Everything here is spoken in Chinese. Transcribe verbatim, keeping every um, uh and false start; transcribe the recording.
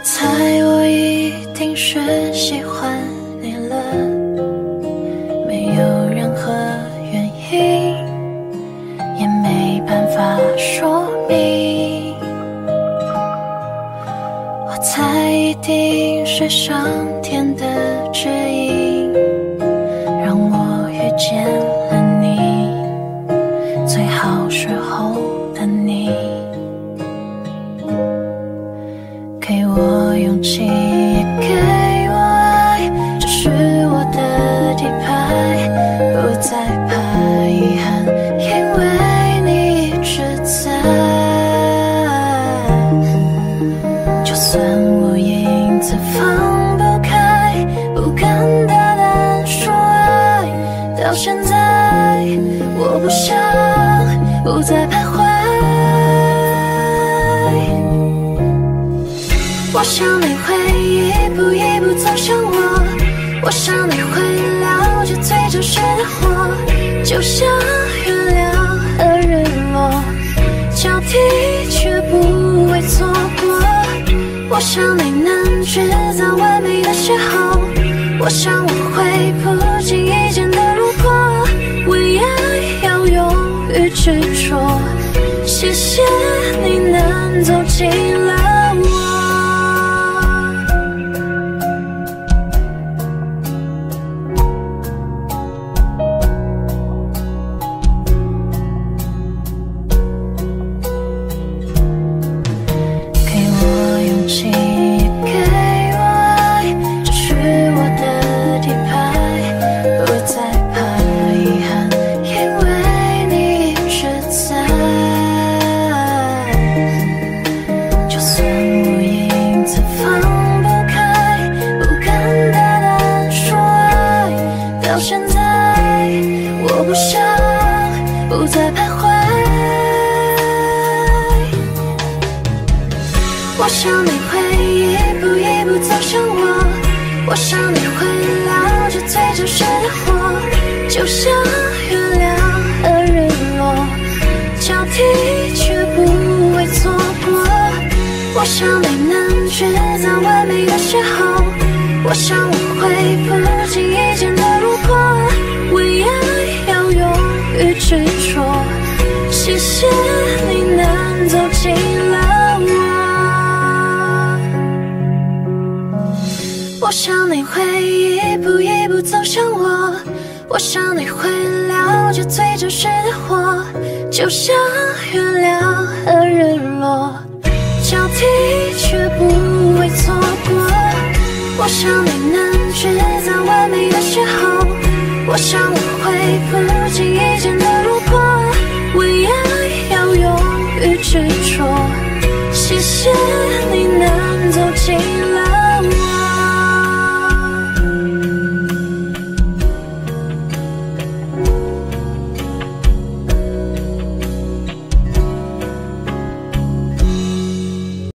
猜我一定是喜欢你了，没有任何原因，也没办法说明。我猜一定是上天的指引，让我遇见了你，最好时候的你。给我勇气，也给我爱，这是我的底牌，不再怕遗憾，因为你一直在。就算我影子放不开，不敢大胆说爱，到现在我不想，不再徘徊。我想你会一步一步走向我，我想你会了解最真实的我，就像月亮和日落，交替却不会错过。我想你能制造完美的邂逅，我想我会不经意间的路过，为爱要勇于执着。谢谢你能走进了我。到现在我不想，不再徘徊。我想你会一步一步走向我，我想你会了解最真实的我，就像月亮和日落，交替却不会错过。我想你能制造完美的邂逅，我想我会不经意间的路过，为爱要勇于执着。谢谢你能走进了我，我想你会一步一步走向我，我想你会了解最真实的我，就像月亮和日落，交替却不会错过。我想你能制造完美的邂逅，我想我会不经意间的路过，为爱要勇于执着。谢谢